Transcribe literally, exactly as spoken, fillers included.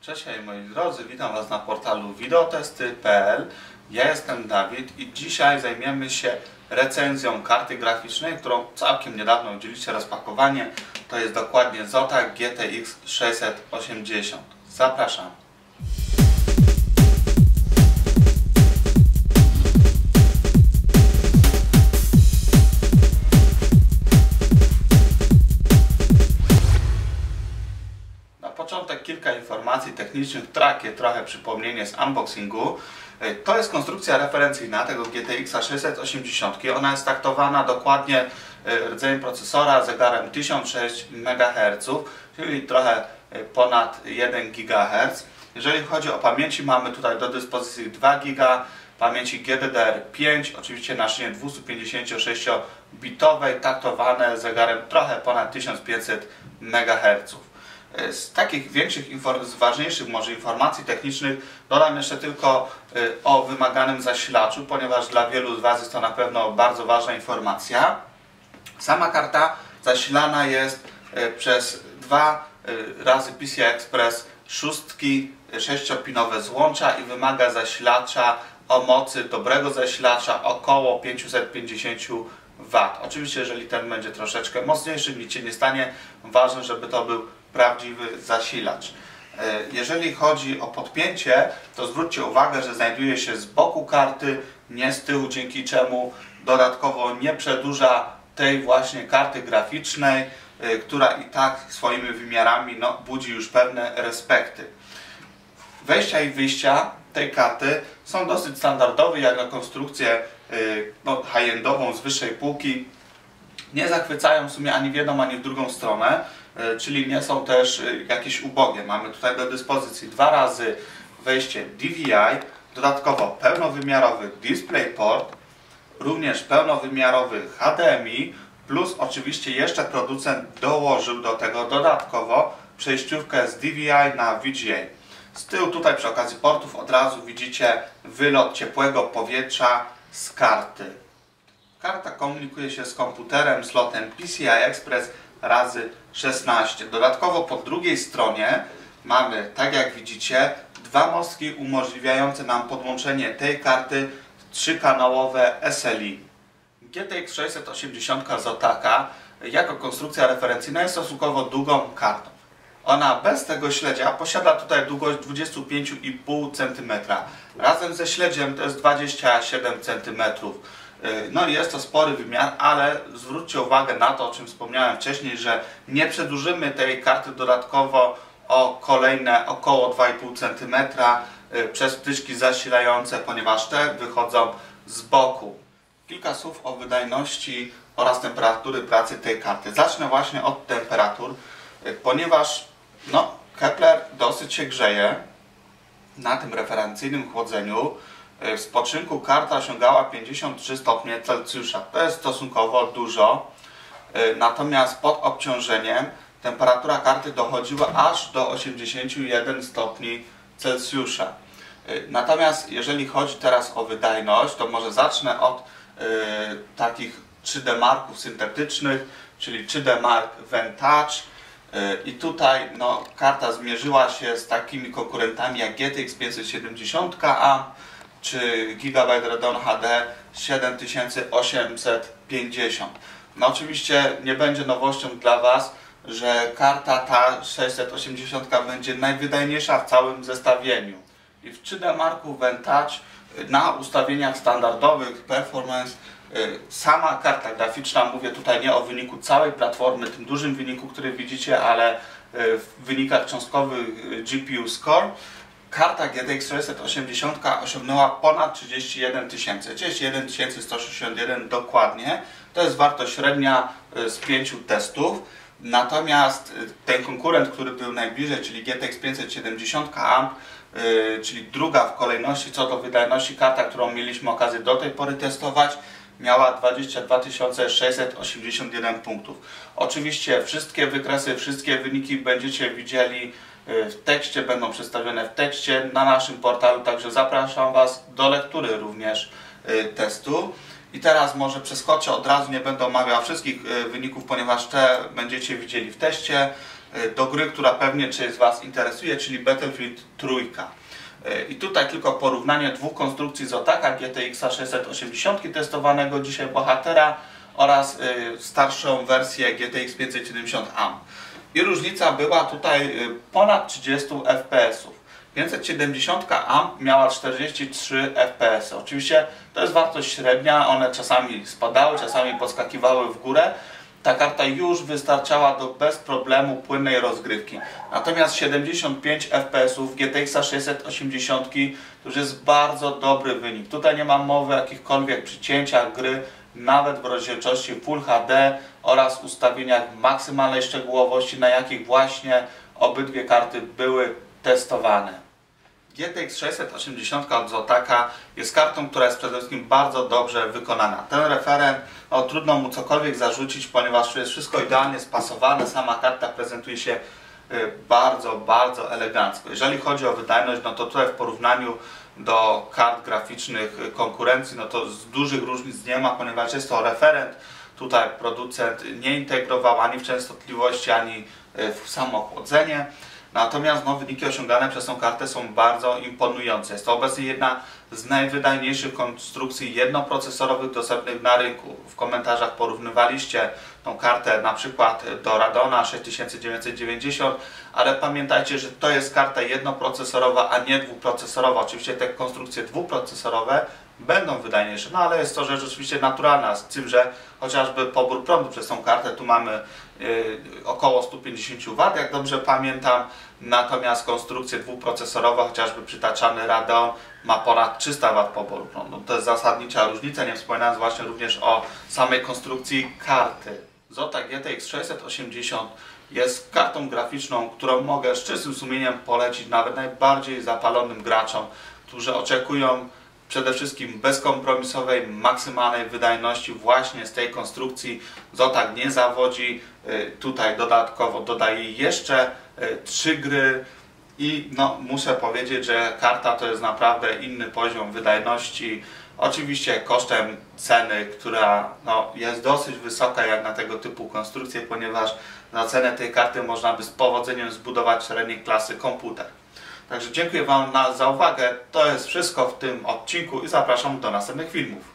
Cześć moi drodzy, witam Was na portalu wideotesty kropka p l. Ja jestem Dawid i dzisiaj zajmiemy się recenzją karty graficznej, którą całkiem niedawno udzieliście rozpakowanie. To jest dokładnie Zotac G T X sześćset osiemdziesiąt. Zapraszam. Początek kilka informacji technicznych, takie trochę przypomnienie z unboxingu. To jest konstrukcja referencyjna tego G T X sześćset osiemdziesiąt. Ona jest taktowana dokładnie rdzeniem procesora zegarem tysiąc sześć megaherców, czyli trochę ponad jeden gigaherc. Jeżeli chodzi o pamięci, mamy tutaj do dyspozycji dwa giga pamięci G D D R pięć, oczywiście na szynie dwustupięćdziesięciosześciobitowej, taktowane zegarem trochę ponad tysiąc pięćset megaherców. Z takich większych, z ważniejszych może informacji technicznych dodam jeszcze tylko o wymaganym zasilaczu, ponieważ dla wielu z Was jest to na pewno bardzo ważna informacja. Sama karta zasilana jest przez dwa razy P C I Express szóstki sześciopinowe złącza i wymaga zasilacza o mocy dobrego zasilacza około pięćset pięćdziesiąt watów. Oczywiście jeżeli ten będzie troszeczkę mocniejszy, nic się nie stanie. Ważne, żeby to był prawdziwy zasilacz. Jeżeli chodzi o podpięcie, to zwróćcie uwagę, że znajduje się z boku karty, nie z tyłu, dzięki czemu dodatkowo nie przedłuża tej właśnie karty graficznej, która i tak swoimi wymiarami no, budzi już pewne respekty. Wejścia i wyjścia tej karty są dosyć standardowe, jak na konstrukcję no, high-endową z wyższej półki. Nie zachwycają w sumie ani w jedną, ani w drugą stronę, czyli nie są też jakieś ubogie. Mamy tutaj do dyspozycji dwa razy wejście D V I, dodatkowo pełnowymiarowy DisplayPort, również pełnowymiarowy H D M I, plus oczywiście jeszcze producent dołożył do tego dodatkowo przejściówkę z D V I na V G A. Z tyłu tutaj przy okazji portów od razu widzicie wylot ciepłego powietrza z karty. Karta komunikuje się z komputerem slotem P C I Express razy szesnaście. Dodatkowo po drugiej stronie mamy, tak jak widzicie, dwa mostki umożliwiające nam podłączenie tej karty trzykanałowe S L I. G T X sześćset osiemdziesiąt Zotaca jako konstrukcja referencyjna jest stosunkowo długą kartą. Ona bez tego śledzia posiada tutaj długość dwadzieścia pięć i pół centymetra. Razem ze śledziem to jest dwadzieścia siedem centymetrów. No i jest to spory wymiar, ale zwróćcie uwagę na to, o czym wspomniałem wcześniej, że nie przedłużymy tej karty dodatkowo o kolejne około dwa i pół centymetra przez wtyczki zasilające, ponieważ te wychodzą z boku. Kilka słów o wydajności oraz temperatury pracy tej karty. Zacznę właśnie od temperatur, ponieważ no, Kepler dosyć się grzeje na tym referencyjnym chłodzeniu. W spoczynku karta osiągała pięćdziesiąt trzy stopnie Celsjusza. To jest stosunkowo dużo. Natomiast pod obciążeniem temperatura karty dochodziła aż do osiemdziesięciu jeden stopni Celsjusza. Natomiast jeżeli chodzi teraz o wydajność, to może zacznę od y, takich trzy D marków syntetycznych, czyli trzy D mark Vantage. I tutaj no, karta zmierzyła się z takimi konkurentami jak G T X pięćset siedemdziesiąt A czy Gigabyte Radeon H D siedem tysięcy osiemset pięćdziesiąt. No oczywiście nie będzie nowością dla Was, że karta ta sześćset osiemdziesiąt będzie najwydajniejsza w całym zestawieniu. I w trzy D marku Vantage na ustawieniach standardowych Performance sama karta graficzna, mówię tutaj nie o wyniku całej platformy, tym dużym wyniku, który widzicie, ale w wynikach cząstkowych G P U Score, karta G T X sześćset osiemdziesiąt osiągnęła ponad trzydzieści jeden tysięcy, trzydzieści jeden tysięcy sto sześćdziesiąt jeden dokładnie. To jest wartość średnia z pięciu testów. Natomiast ten konkurent, który był najbliżej, czyli G T X pięćset siedemdziesiąt A, czyli druga w kolejności co do wydajności karta, którą mieliśmy okazję do tej pory testować, miała dwadzieścia dwa tysiące sześćset osiemdziesiąt jeden punktów. Oczywiście wszystkie wykresy, wszystkie wyniki będziecie widzieli w tekście, będą przedstawione w tekście na naszym portalu, także zapraszam Was do lektury również testu. I teraz może przeskoczę od razu, nie będę omawiał wszystkich wyników, ponieważ te będziecie widzieli w teście. do gry, która pewnie część z Was interesuje, czyli Battlefield trzy. I tutaj tylko porównanie dwóch konstrukcji Zotaka, G T X sześćset osiemdziesiąt testowanego dzisiaj bohatera oraz starszą wersję G T X pięćset siedemdziesiąt A M. I różnica była tutaj ponad trzydzieści F P S ów. pięćset siedemdziesiąt A M miała czterdzieści trzy F P S. Oczywiście to jest wartość średnia, one czasami spadały, czasami podskakiwały w górę. Ta karta już wystarczała do bez problemu płynnej rozgrywki. Natomiast siedemdziesiąt pięć F P S ów G T X sześćset osiemdziesiąt to już jest bardzo dobry wynik. Tutaj nie ma mowy o jakichkolwiek przycięciach gry, nawet w rozdzielczości Full H D oraz ustawieniach maksymalnej szczegółowości, na jakich właśnie obydwie karty były testowane. G T X sześćset osiemdziesiąt od Zotaka jest kartą, która jest przede wszystkim bardzo dobrze wykonana. Ten referent, no, trudno mu cokolwiek zarzucić, ponieważ jest wszystko idealnie spasowane, sama karta prezentuje się bardzo, bardzo elegancko. Jeżeli chodzi o wydajność, no to tutaj w porównaniu do kart graficznych konkurencji, no to z dużych różnic nie ma, ponieważ jest to referent. Tutaj producent nie integrował ani w częstotliwości, ani w samo chłodzenie. Natomiast no, wyniki osiągane przez tą kartę są bardzo imponujące. Jest to obecnie jedna z najwydajniejszych konstrukcji jednoprocesorowych dostępnych na rynku. W komentarzach porównywaliście tą kartę na przykład do Radeona sześć tysięcy dziewięćset dziewięćdziesiąt, ale pamiętajcie, że to jest karta jednoprocesorowa, a nie dwuprocesorowa. Oczywiście te konstrukcje dwuprocesorowe będą wydajniejsze, no ale jest to rzecz oczywiście naturalna, z tym, że chociażby pobór prądu przez tą kartę tu mamy yy, około sto pięćdziesiąt watów, jak dobrze pamiętam, natomiast konstrukcje dwuprocesorowe, chociażby przytaczany Radeon, ma ponad trzysta watów poboru prądu. To jest zasadnicza różnica, nie wspominając właśnie również o samej konstrukcji karty. Zotac G T X sześćset osiemdziesiąt jest kartą graficzną, którą mogę z czystym sumieniem polecić nawet najbardziej zapalonym graczom, którzy oczekują przede wszystkim bezkompromisowej, maksymalnej wydajności właśnie z tej konstrukcji. Zotac nie zawodzi, tutaj dodatkowo dodaje jeszcze trzy gry i no, muszę powiedzieć, że karta to jest naprawdę inny poziom wydajności. Oczywiście kosztem ceny, która no, jest dosyć wysoka jak na tego typu konstrukcje, ponieważ za cenę tej karty można by z powodzeniem zbudować średniej klasy komputer. Także dziękuję Wam za uwagę. To jest wszystko w tym odcinku i zapraszam do następnych filmów.